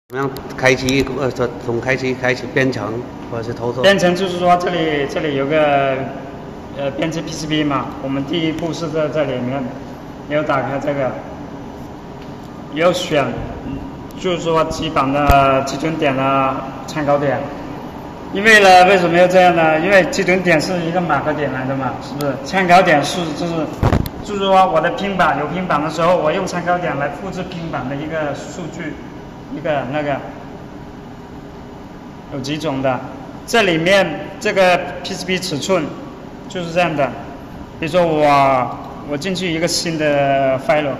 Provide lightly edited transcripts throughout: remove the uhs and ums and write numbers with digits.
怎么样开启从开启编程或者是投射？ 编程就是说这里有个编辑 PCB 嘛，我们第一步是在这里面，有打开这个，有选，就是说基本的基准点的参考点。因为呢，为什么要这样呢？因为基准点是一个马克点来的嘛，是不是？参考点就是说我的拼板有拼板的时候，我用参考点来复制拼板的一个数据，一个那个有几种的。这里面这个 PCB 尺寸就是这样的，比如说我进去一个新的 file，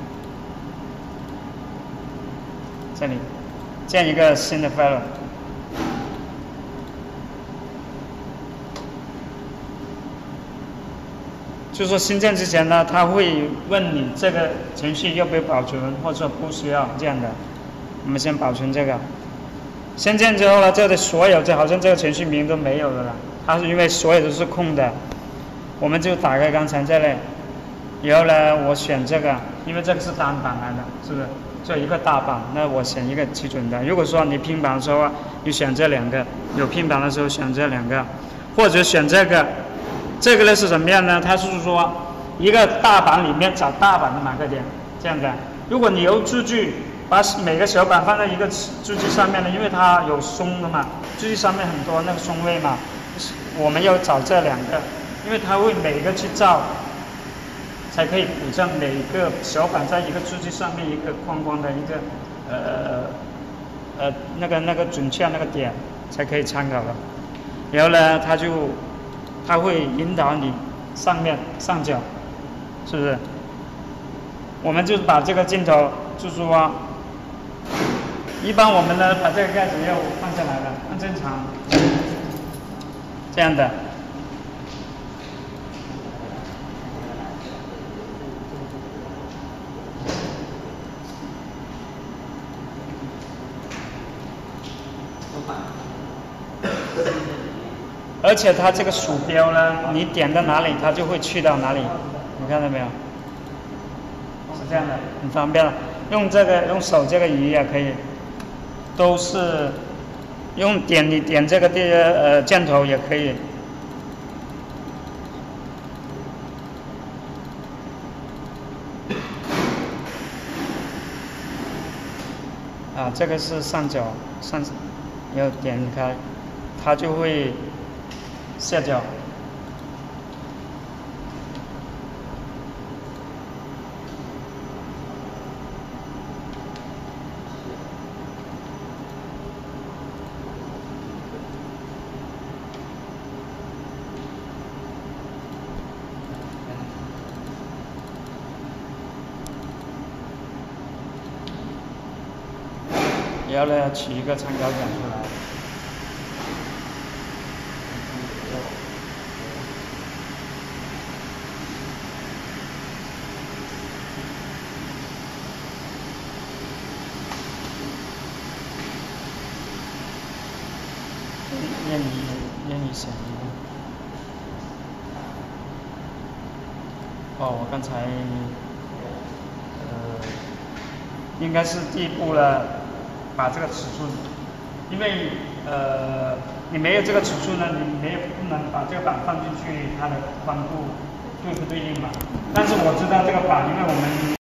这里建一个新的 file。就是说新建之前呢，他会问你这个程序要不要保存，或者不需要这样的。我们先保存这个。新建之后呢，这里所有好像这个程序名都没有了，它是因为所有都是空的。我们就打开刚才这里，然后呢，我选这个，因为这个是单板来的，是不是？就一个大板，那我选一个基准的。如果说你拼板的时候，你选这两个；有拼板的时候选这两个，或者选这个。这个呢是什么样呢？它是说一个大板里面找大板的马克点，这样的。如果你由数据把每个小板放在一个数据上面呢，因为它有松的嘛，数据上面很多那个松位嘛，我们要找这两个，因为它会每个去照，才可以保证每个小板在一个数据上面一个框框的一个那个准确那个点才可以参考的。然后呢，它会引导你上角，是不是？我们就把这个镜头，就是说，一般我们呢把这个盖子要放下来的，按正常，这样的。而且它这个鼠标呢，你点到哪里，它就会去到哪里，你看到没有？是这样的，很方便。用手这个移也可以，都是用你点这个箭头也可以。啊，这个是上角要点开，它就会下角。然后呢，取一个参考点出来。愿意选一个。我刚才应该是第一步了，把这个尺寸，因为你没有这个尺寸呢，你不能把这个板放进去，它的宽度对不对应嘛？但是我知道这个板，因为我们